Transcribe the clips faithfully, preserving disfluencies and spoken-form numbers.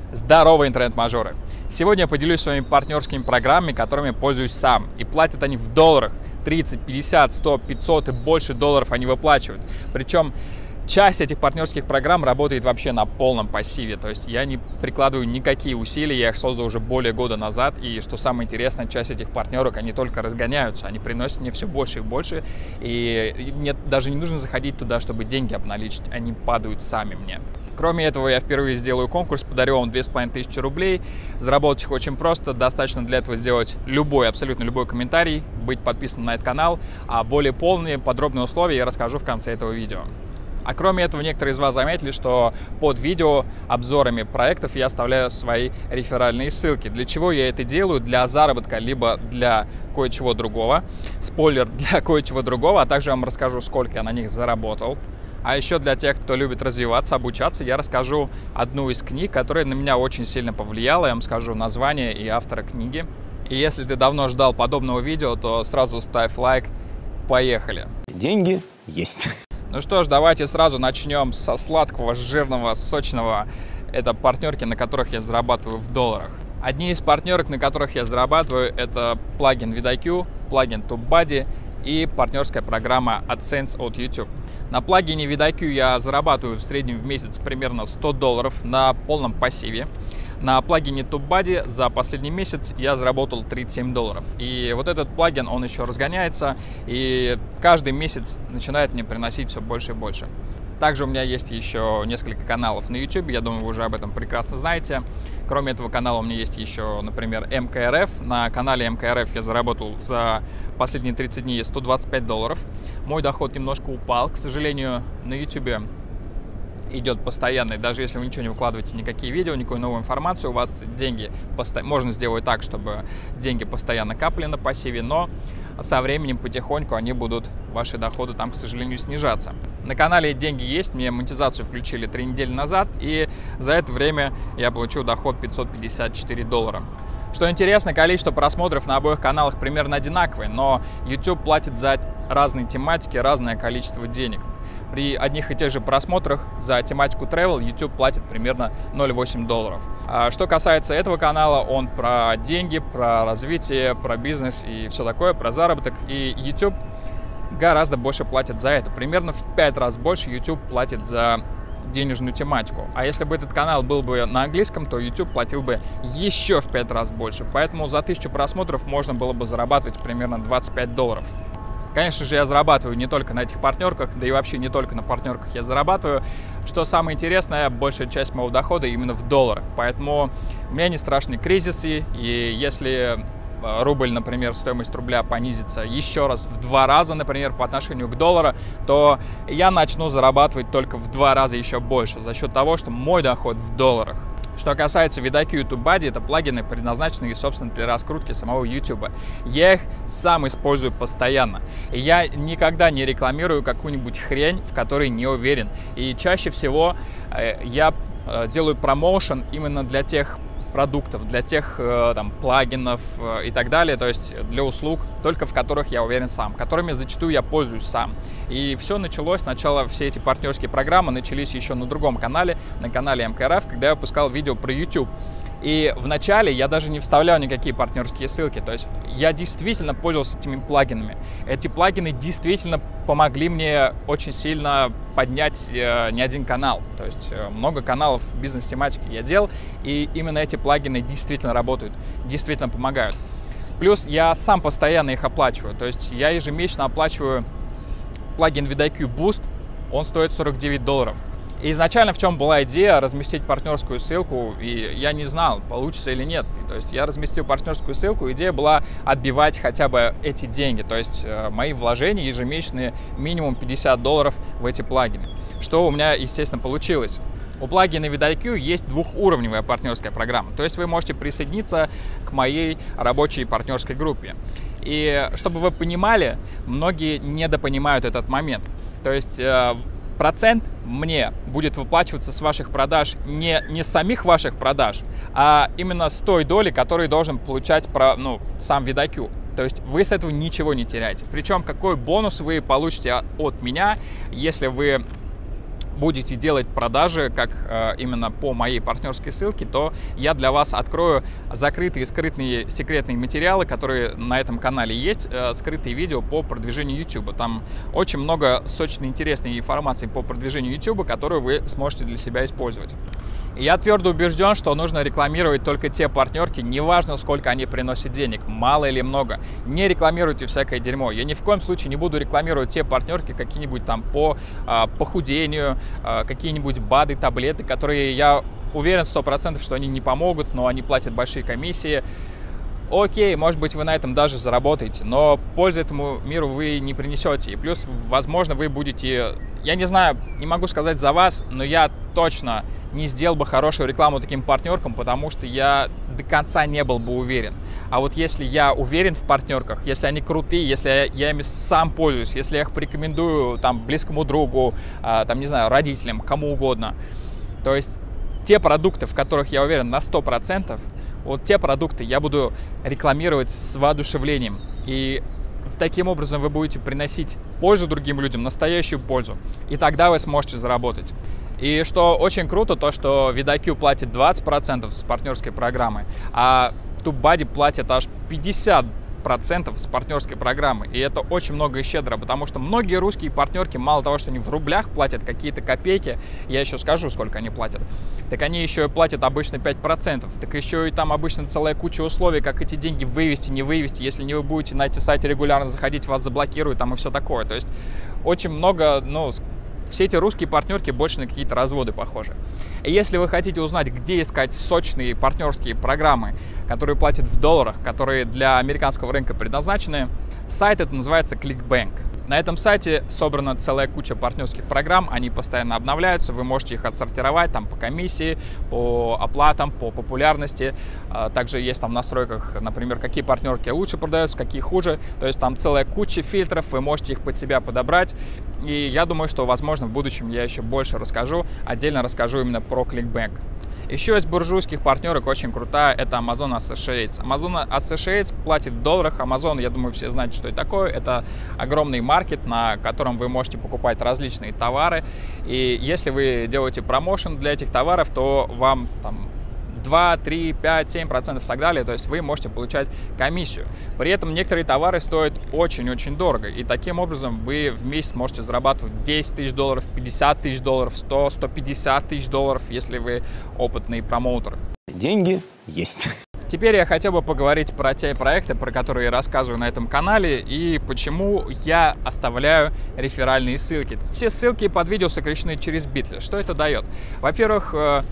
Здорово, интернет-мажоры! Сегодня я поделюсь своими партнерскими программами, которыми пользуюсь сам. И платят они в долларах. тридцать, пятьдесят, сто, пятьсот и больше долларов они выплачивают. Причем часть этих партнерских программ работает вообще на полном пассиве. То есть я не прикладываю никакие усилия, я их создал уже более года назад. И что самое интересное, часть этих партнерок, они только разгоняются. Они приносят мне все больше и больше. И мне даже не нужно заходить туда, чтобы деньги обналичить. Они падают сами мне. Кроме этого, я впервые сделаю конкурс, подарю вам две с половиной тысячи рублей. Заработать их очень просто, достаточно для этого сделать любой, абсолютно любой комментарий, быть подписанным на этот канал, а более полные, подробные условия я расскажу в конце этого видео. А кроме этого, некоторые из вас заметили, что под видео обзорами проектов я оставляю свои реферальные ссылки. Для чего я это делаю? Для заработка, либо для кое-чего другого. Спойлер, для кое-чего другого, а также я вам расскажу, сколько я на них заработал. А еще для тех, кто любит развиваться, обучаться, я расскажу одну из книг, которая на меня очень сильно повлияла. Я вам скажу название и автора книги. И если ты давно ждал подобного видео, то сразу ставь лайк. Поехали! Деньги есть. Ну что ж, давайте сразу начнем со сладкого, жирного, сочного. Это партнерки, на которых я зарабатываю в долларах. Одни из партнерок, на которых я зарабатываю, это плагин видайкью, плагин TubeBuddy и партнерская программа AdSense от YouTube. На плагине видайкью я зарабатываю в среднем в месяц примерно сто долларов на полном пассиве. На плагине TubeBuddy за последний месяц я заработал тридцать семь долларов. И вот этот плагин, он еще разгоняется, и каждый месяц начинает мне приносить все больше и больше. Также у меня есть еще несколько каналов на YouTube, я думаю, вы уже об этом прекрасно знаете. Кроме этого канала у меня есть еще, например, эм ка эр эф. На канале эм ка эр эф я заработал за последние тридцать дней сто двадцать пять долларов. Мой доход немножко упал, к сожалению, на YouTube идет постоянный. Даже если вы ничего не выкладываете, никакие видео, никакой новой информации, у вас деньги посто... можно сделать так, чтобы деньги постоянно капали на пассиве, но со временем потихоньку они будут, ваши доходы там, к сожалению, снижаться. На канале деньги есть, мне монетизацию включили три недели назад, и за это время я получил доход пятьсот пятьдесят четыре доллара. Что интересно, количество просмотров на обоих каналах примерно одинаковое, но YouTube платит за разные тематики разное количество денег. При одних и тех же просмотрах за тематику travel YouTube платит примерно ноль целых восемь десятых долларов. А что касается этого канала, он про деньги, про развитие, про бизнес и все такое, про заработок. И YouTube гораздо больше платит за это. Примерно в пять раз больше YouTube платит за денежную тематику. А если бы этот канал был бы на английском, то YouTube платил бы еще в пять раз больше. Поэтому за тысячу просмотров можно было бы зарабатывать примерно двадцать пять долларов. Конечно же, я зарабатываю не только на этих партнерках, да и вообще не только на партнерках я зарабатываю. Что самое интересное, большая часть моего дохода именно в долларах. Поэтому у меня не страшны кризисы, и если рубль, например, стоимость рубля понизится еще раз в два раза, например, по отношению к доллару, то я начну зарабатывать только в два раза еще больше за счет того, что мой доход в долларах. Что касается видайкью и TubeBuddy, это плагины, предназначенные, собственно, для раскрутки самого YouTube. Я их сам использую постоянно. И я никогда не рекламирую какую-нибудь хрень, в которой не уверен. И чаще всего э, я э, делаю промоушен именно для тех продуктов, для тех э, там, плагинов э, и так далее, то есть для услуг, только в которых я уверен сам, которыми зачастую я пользуюсь сам. И все началось, сначала все эти партнерские программы начались еще на другом канале, на канале эм ка эр эф, когда я выпускал видео про YouTube. И вначале я даже не вставлял никакие партнерские ссылки, то есть я действительно пользовался этими плагинами. Эти плагины действительно помогли мне очень сильно поднять э, не один канал. То есть э, много каналов бизнес-тематики я делал, и именно эти плагины действительно работают, действительно помогают. Плюс я сам постоянно их оплачиваю, то есть я ежемесячно оплачиваю плагин видайкью Boost, он стоит сорок девять долларов. И изначально в чем была идея разместить партнерскую ссылку, и я не знал, получится или нет. То есть я разместил партнерскую ссылку, идея была отбивать хотя бы эти деньги, то есть э, мои вложения ежемесячные минимум пятьдесят долларов в эти плагины, что у меня, естественно, получилось. У плагина видайкью есть двухуровневая партнерская программа, то есть вы можете присоединиться к моей рабочей партнерской группе. И чтобы вы понимали, многие недопонимают этот момент, то есть э, процент мне будет выплачиваться с ваших продаж не, не с самих ваших продаж, а именно с той доли, которую должен получать про, ну, сам видайкью. То есть вы с этого ничего не теряете. Причем какой бонус вы получите от меня, если вы будете делать продажи, как э, именно по моей партнерской ссылке, то я для вас открою закрытые, скрытые, секретные материалы, которые на этом канале есть, э, скрытые видео по продвижению YouTube. Там очень много сочной, интересной информации по продвижению YouTube, которую вы сможете для себя использовать. И я твердо убежден, что нужно рекламировать только те партнерки, неважно, сколько они приносят денег, мало или много. Не рекламируйте всякое дерьмо. Я ни в коем случае не буду рекламировать те партнерки какие-нибудь там по э, похудению, какие-нибудь БАДы, таблеты, которые я уверен сто процентов, что они не помогут, но они платят большие комиссии. Окей, может быть, вы на этом даже заработаете, но пользы этому миру вы не принесете. И плюс, возможно, вы будете, я не знаю, не могу сказать за вас, но я точно не сделал бы хорошую рекламу таким партнеркам, потому что я до конца не был бы уверен. А вот если я уверен в партнерках, если они крутые, если я, я ими сам пользуюсь, если я их порекомендую там близкому другу, а, там, не знаю, родителям, кому угодно, то есть те продукты, в которых я уверен на сто процентов, вот те продукты я буду рекламировать с воодушевлением. И таким образом вы будете приносить пользу другим людям, настоящую пользу. И тогда вы сможете заработать. И что очень круто, то что видайкью платит двадцать процентов с партнерской программы, а TubeBuddy платит аж пятьдесят процентов с партнерской программы. И это очень много и щедро, потому что многие русские партнерки, мало того, что они в рублях платят какие-то копейки, я еще скажу, сколько они платят, так они еще и платят обычно пять процентов. Так еще и там обычно целая куча условий, как эти деньги вывести, не вывести. Если не вы будете на эти сайты регулярно заходить, вас заблокируют там и все такое. То есть очень много, ну, все эти русские партнерки больше на какие-то разводы похожи. И если вы хотите узнать, где искать сочные партнерские программы, которые платят в долларах, которые для американского рынка предназначены, сайт это называется ClickBank. На этом сайте собрана целая куча партнерских программ, они постоянно обновляются, вы можете их отсортировать там по комиссии, по оплатам, по популярности. Также есть там в настройках, например, какие партнерки лучше продаются, какие хуже. То есть там целая куча фильтров, вы можете их под себя подобрать. И я думаю, что, возможно, в будущем я еще больше расскажу, отдельно расскажу именно про ClickBank. Еще из буржуйских партнерок очень крутая, это Amazon Associates. Amazon Associates платит в долларах. Amazon, я думаю, все знаете, что это такое. Это огромный маркет, на котором вы можете покупать различные товары. И если вы делаете промоушен для этих товаров, то вам там два, три, пять, семь процентов и так далее, то есть вы можете получать комиссию. При этом некоторые товары стоят очень-очень дорого, и таким образом вы в месяц можете зарабатывать десять тысяч долларов, пятьдесят тысяч долларов, сто, сто пятьдесят тысяч долларов, если вы опытный промоутер. Деньги есть. Теперь я хотел бы поговорить про те проекты, про которые я рассказываю на этом канале, и почему я оставляю реферальные ссылки. Все ссылки под видео сокращены через Bitly. Что это дает? Во-первых,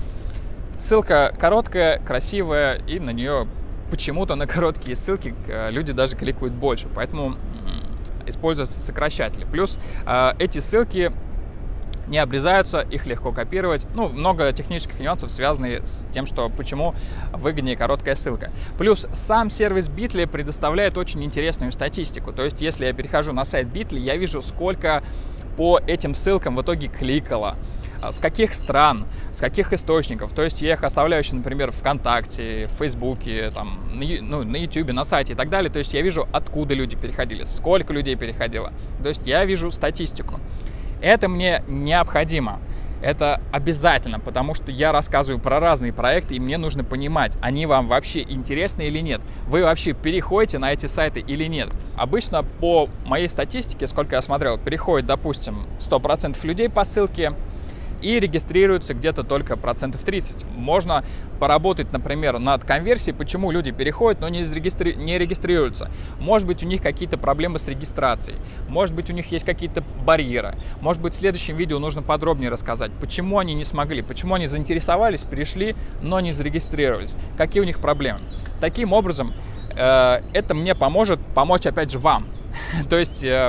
ссылка короткая, красивая, и на нее почему-то на короткие ссылки люди даже кликают больше, поэтому используются сокращатели. Плюс эти ссылки не обрезаются, их легко копировать. Ну, много технических нюансов, связанных с тем, что почему выгоднее короткая ссылка. Плюс сам сервис Bitly предоставляет очень интересную статистику. То есть, если я перехожу на сайт Bitly, я вижу, сколько по этим ссылкам в итоге кликало, с каких стран, с каких источников. То есть я их оставляю еще, например, ВКонтакте, в Фейсбуке, там, на, ну, на Ютубе, на сайте и так далее. То есть я вижу, откуда люди переходили, сколько людей переходило. То есть я вижу статистику. Это мне необходимо. Это обязательно, потому что я рассказываю про разные проекты, и мне нужно понимать, они вам вообще интересны или нет. Вы вообще переходите на эти сайты или нет. Обычно по моей статистике, сколько я смотрел, переходит, допустим, сто процентов людей по ссылке, и регистрируются где-то только процентов тридцать. Можно поработать, например, над конверсией, почему люди переходят, но не, зарегистри... не регистрируются. Может быть, у них какие-то проблемы с регистрацией, может быть, у них есть какие-то барьеры, может быть, в следующем видео нужно подробнее рассказать, почему они не смогли, почему они заинтересовались, перешли, но не зарегистрировались, какие у них проблемы. Таким образом, э, это мне поможет помочь, опять же, вам. То есть... Э,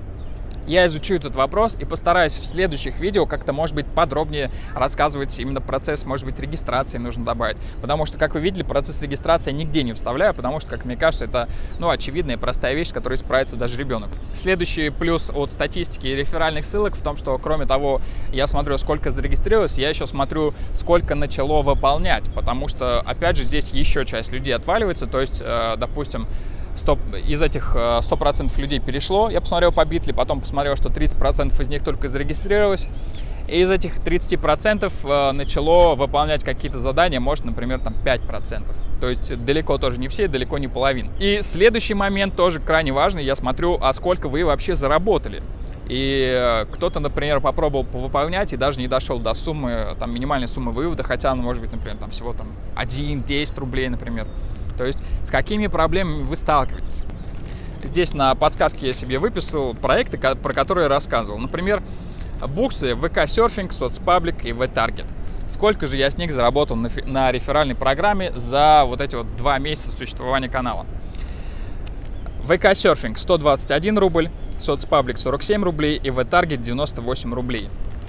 Я изучу этот вопрос и постараюсь в следующих видео как-то, может быть, подробнее рассказывать именно процесс, может быть, регистрации нужно добавить. Потому что, как вы видели, процесс регистрации я нигде не вставляю, потому что, как мне кажется, это, ну, очевидная и простая вещь, с которой справится даже ребенок. Следующий плюс от статистики и реферальных ссылок в том, что, кроме того, я смотрю, сколько зарегистрировалось, я еще смотрю, сколько начало выполнять, потому что, опять же, здесь еще часть людей отваливается, то есть, э, допустим, сто, из этих сто процентов людей перешло, я посмотрел по Bitly, потом посмотрел, что тридцать процентов из них только зарегистрировалось. И из этих тридцати процентов э, начало выполнять какие-то задания, может, например, там пять процентов. То есть далеко тоже не все, далеко не половина. И следующий момент тоже крайне важный. Я смотрю, а сколько вы вообще заработали. И э, кто-то, например, попробовал повыполнять и даже не дошел до суммы, там, минимальной суммы вывода, хотя она может быть, например, там всего там один-десять рублей, например. То есть с какими проблемами вы сталкиваетесь? Здесь на подсказке я себе выписал проекты, про которые я рассказывал. Например, буксы, вэ ка-серфинг, соцпаблик и вэ-таргет. Сколько же я с них заработал на, на реферальной программе за вот эти вот два месяца существования канала? вэ ка-серфинг сто двадцать один рубль, соцпаблик сорок семь рублей и вэ-таргет девяносто восемь рублей.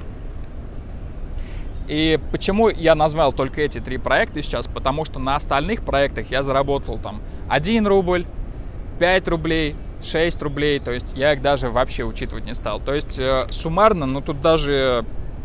И почему я назвал только эти три проекта сейчас? Потому что на остальных проектах я заработал там один рубль, пять рублей, шесть рублей, то есть я их даже вообще учитывать не стал. То есть э, суммарно, ну тут даже,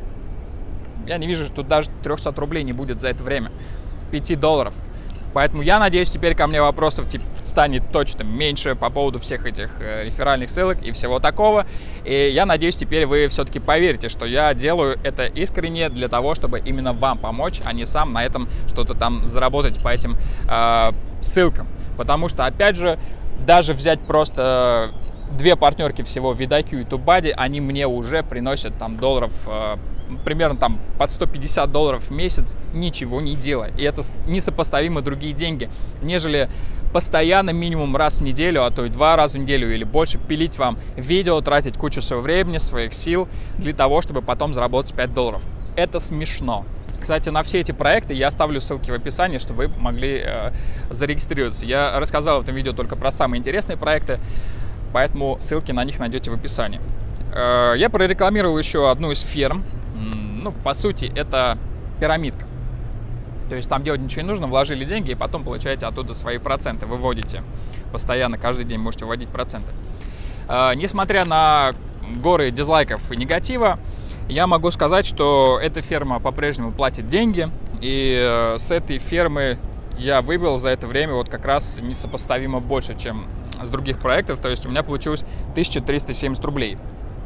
я не вижу, что тут даже трехсот рублей не будет за это время, пяти долларов. Поэтому я надеюсь, теперь ко мне вопросов типа, станет точно меньше по поводу всех этих э, реферальных ссылок и всего такого. И я надеюсь, теперь вы все-таки поверите, что я делаю это искренне для того, чтобы именно вам помочь, а не сам на этом что-то там заработать по этим э, ссылкам. Потому что, опять же, даже взять просто две партнерки всего, видайкью и туббади, они мне уже приносят там долларов, э, примерно там под сто пятьдесят долларов в месяц, ничего не делая. И это несопоставимо другие деньги, нежели постоянно минимум раз в неделю, а то и два раза в неделю или больше пилить вам видео, тратить кучу своего времени, своих сил для того, чтобы потом заработать пять долларов. Это смешно. Кстати, на все эти проекты я оставлю ссылки в описании, чтобы вы могли э, зарегистрироваться. Я рассказал в этом видео только про самые интересные проекты, поэтому ссылки на них найдете в описании. Э, я прорекламировал еще одну из ферм. Ну, по сути, это пирамидка. То есть там делать ничего не нужно, вложили деньги и потом получаете оттуда свои проценты, выводите. Постоянно, каждый день можете вводить проценты. Э, несмотря на горы дизлайков и негатива, я могу сказать, что эта ферма по-прежнему платит деньги, и э, с этой фермы я выбил за это время вот как раз несопоставимо больше, чем с других проектов. То есть у меня получилось тысяча триста семьдесят рублей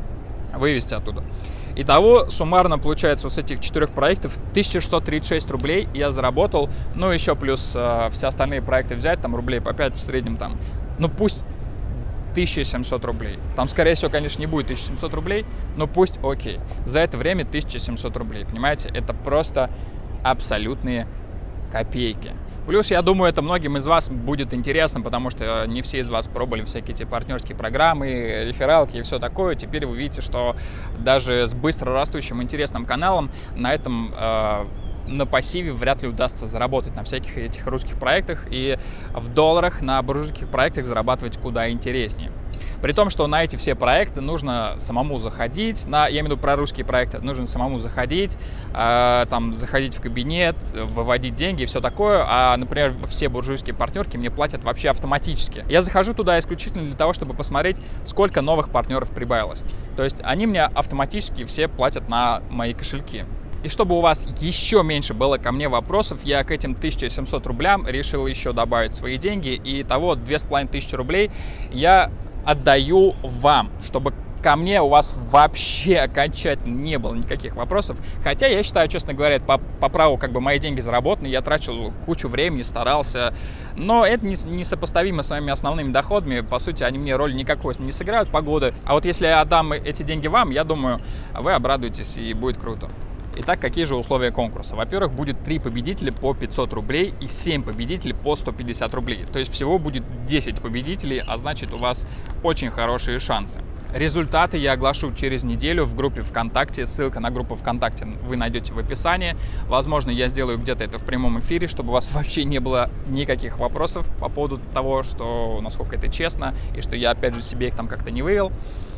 вывести оттуда. Итого суммарно получается вот с этих четырех проектов тысяча шестьсот тридцать шесть рублей я заработал. Ну еще плюс э, все остальные проекты взять, там рублей по пять в среднем там, ну пусть тысяча семьсот рублей. Там, скорее всего, конечно, не будет тысяча семьсот рублей, но пусть окей. За это время тысяча семьсот рублей, понимаете? Это просто абсолютные копейки. Плюс, я думаю, это многим из вас будет интересно, потому что не все из вас пробовали всякие эти партнерские программы, рефералки и все такое. Теперь вы видите, что даже с быстро растущим интересным каналом на этом... Э, на пассиве вряд ли удастся заработать на всяких этих русских проектах, и в долларах на буржуйских проектах зарабатывать куда интереснее. При том, что на эти все проекты нужно самому заходить, на, я имею в виду про русские проекты, нужно самому заходить, э, там, заходить в кабинет, выводить деньги и все такое, а, например, все буржуйские партнерки мне платят вообще автоматически. Я захожу туда исключительно для того, чтобы посмотреть, сколько новых партнеров прибавилось. То есть они мне автоматически все платят на мои кошельки. И чтобы у вас еще меньше было ко мне вопросов, я к этим тысяче семьсот рублям решил еще добавить свои деньги. И того две с половиной тысячи рублей я отдаю вам, чтобы ко мне у вас вообще окончательно не было никаких вопросов. Хотя я считаю, честно говоря, по, по праву как бы мои деньги заработаны, я тратил кучу времени, старался. Но это не, не сопоставимо с моими основными доходами. По сути, они мне роли никакой не сыграют, погоды. А вот если я отдам эти деньги вам, я думаю, вы обрадуетесь и будет круто. Итак, какие же условия конкурса? Во-первых, будет три победителя по пятьсот рублей и семь победителей по сто пятьдесят рублей. То есть всего будет десять победителей, а значит у вас очень хорошие шансы. Результаты я оглашу через неделю в группе ВКонтакте. Ссылка на группу ВКонтакте вы найдете в описании. Возможно, я сделаю где-то это в прямом эфире, чтобы у вас вообще не было никаких вопросов по поводу того, что насколько это честно и что я опять же себе их там как-то не вывел.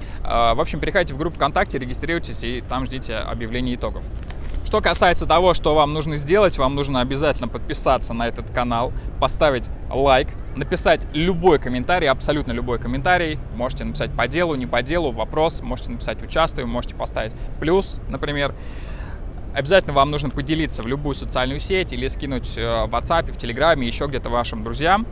В общем, переходите в группу ВКонтакте, регистрируйтесь и там ждите объявления итогов. Что касается того, что вам нужно сделать, вам нужно обязательно подписаться на этот канал, поставить лайк, написать любой комментарий, абсолютно любой комментарий. Можете написать по делу, не по делу, вопрос, можете написать «участвую», можете поставить плюс, например. Обязательно вам нужно поделиться в любую социальную сеть или скинуть в WhatsApp, в Телеграме, еще где-то вашим друзьям.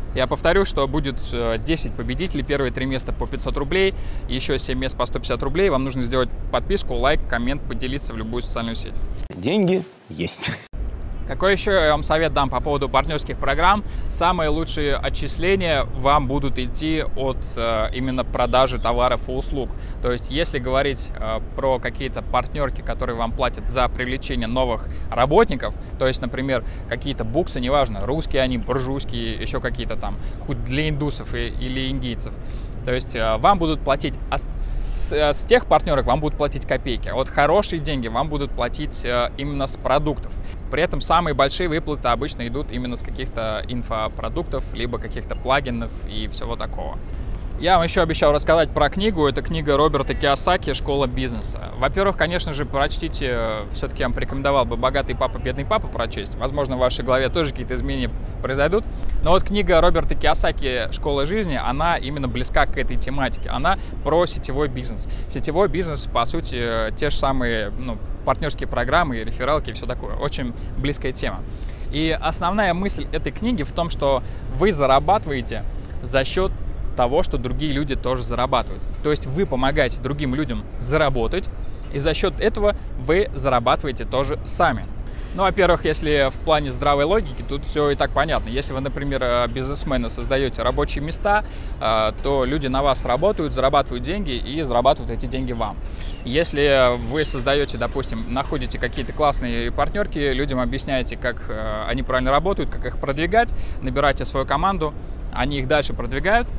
Я повторю, что будет десять победителей, первые три места по пятьсот рублей, еще семь мест по сто пятьдесят рублей. Вам нужно сделать подписку, лайк, коммент, поделиться в любую социальную сеть. Деньги есть. Какой еще я вам совет дам по поводу партнерских программ? Самые лучшие отчисления вам будут идти от э, именно продажи товаров и услуг. То есть, если говорить э, про какие-то партнерки, которые вам платят за привлечение новых работников, то есть, например, какие-то буксы, неважно, русские они, буржуйские, еще какие-то там, хоть для индусов и, или индийцев. То есть вам будут платить, а с, с тех партнерок вам будут платить копейки, а вот хорошие деньги вам будут платить именно с продуктов. При этом самые большие выплаты обычно идут именно с каких-то инфопродуктов, либо каких-то плагинов и всего такого. Я вам еще обещал рассказать про книгу. Это книга Роберта Кийосаки «Школа бизнеса». Во-первых, конечно же, прочтите, все-таки я вам порекомендовал бы «Богатый папа, бедный папа» прочесть. Возможно, в вашей голове тоже какие-то изменения произойдут. Но вот книга Роберта Кийосаки «Школа жизни», она именно близка к этой тематике. Она про сетевой бизнес. Сетевой бизнес, по сути, те же самые ну, партнерские программы, рефералки и все такое. Очень близкая тема. И основная мысль этой книги в том, что вы зарабатываете за счет того, что другие люди тоже зарабатывают. То есть вы помогаете другим людям заработать, и за счет этого вы зарабатываете тоже сами. Ну, во-первых, если в плане здравой логики, тут все и так понятно. Если вы, например, бизнесмены, создаете рабочие места, то люди на вас работают, зарабатывают деньги и зарабатывают эти деньги вам. Если вы создаете, допустим, находите какие-то классные партнерки, людям объясняете, как они правильно работают, как их продвигать, набираете свою команду, они их дальше продвигают,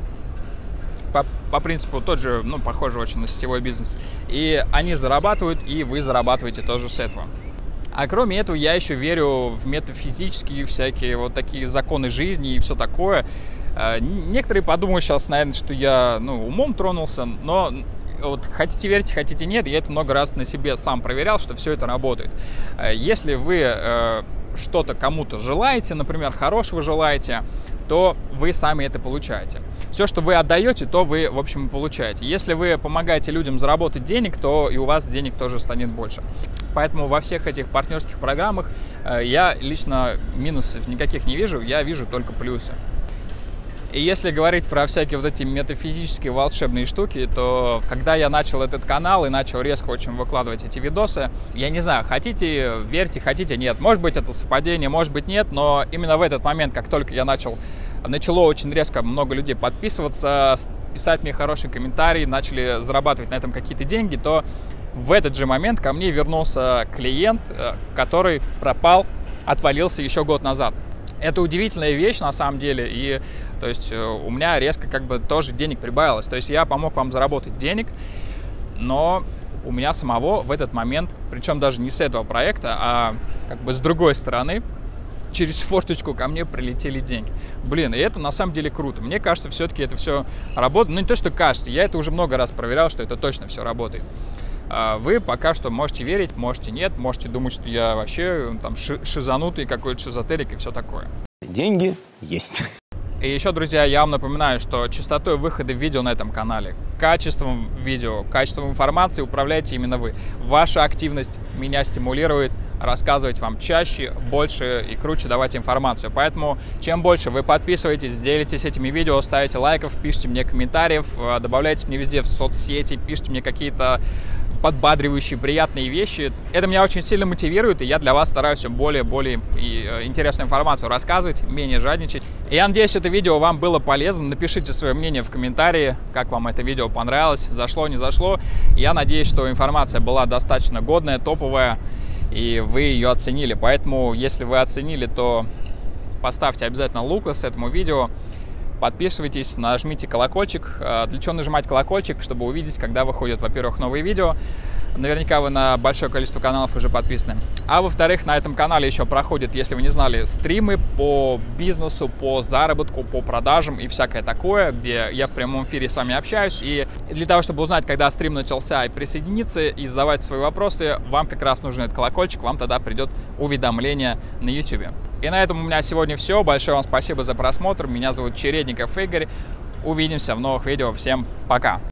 По, по принципу тот же, ну, похоже очень на сетевой бизнес. И они зарабатывают, и вы зарабатываете тоже с этого. А кроме этого, я еще верю в метафизические всякие вот такие законы жизни и все такое. Некоторые подумают сейчас, наверное, что я, ну, умом тронулся, но вот хотите верьте, хотите нет, я это много раз на себе сам проверял, что все это работает. Если вы э, что-то кому-то желаете, например, хорошего желаете, то вы сами это получаете. Все, что вы отдаете, то вы, в общем, и получаете. Если вы помогаете людям заработать денег, то и у вас денег тоже станет больше. Поэтому во всех этих партнерских программах э, я лично минусов никаких не вижу, я вижу только плюсы. И если говорить про всякие вот эти метафизические волшебные штуки, то когда я начал этот канал и начал резко очень выкладывать эти видосы, я не знаю, хотите верьте, хотите нет. Может быть, это совпадение, может быть, нет, но именно в этот момент, как только я начал, начало очень резко много людей подписываться, писать мне хорошие комментарии, начали зарабатывать на этом какие-то деньги, то в этот же момент ко мне вернулся клиент, который пропал, отвалился еще год назад. Это удивительная вещь на самом деле, и то есть у меня резко как бы тоже денег прибавилось. То есть я помог вам заработать денег, но у меня самого в этот момент, причем даже не с этого проекта, а как бы с другой стороны, через форточку ко мне прилетели деньги. Блин, и это на самом деле круто. Мне кажется, все-таки это все работает. Ну не то, что кажется, я это уже много раз проверял, что это точно все работает. Вы пока что можете верить, можете нет, можете думать, что я вообще там шизанутый какой-то шизотерик и все такое. Деньги есть. И еще, друзья, я вам напоминаю, что частотой выхода видео на этом канале, качеством видео, качеством информации управляете именно вы. Ваша активность меня стимулирует рассказывать вам чаще, больше и круче давать информацию. Поэтому, чем больше вы подписываетесь, делитесь этими видео, ставите лайков, пишите мне комментариев, добавляйте мне везде в соцсети, пишите мне какие-то подбадривающие, приятные вещи. Это меня очень сильно мотивирует, и я для вас стараюсь все более-более интересную информацию рассказывать, менее жадничать. И я надеюсь, это видео вам было полезно. Напишите свое мнение в комментарии, как вам это видео понравилось, зашло, не зашло. Я надеюсь, что информация была достаточно годная, топовая, и вы ее оценили. Поэтому, если вы оценили, то поставьте обязательно лукас этому видео. Подписывайтесь, нажмите колокольчик. Для чего нажимать колокольчик? Чтобы увидеть, когда выходят, во-первых, новые видео. Наверняка вы на большое количество каналов уже подписаны. А во-вторых, на этом канале еще проходят, если вы не знали, стримы по бизнесу, по заработку, по продажам и всякое такое, где я в прямом эфире с вами общаюсь. И для того, чтобы узнать, когда стрим начался, и присоединиться, и задавать свои вопросы, вам как раз нужен этот колокольчик, вам тогда придет уведомление на YouTube. И на этом у меня сегодня все. Большое вам спасибо за просмотр. Меня зовут Чередников Игорь. Увидимся в новых видео. Всем пока!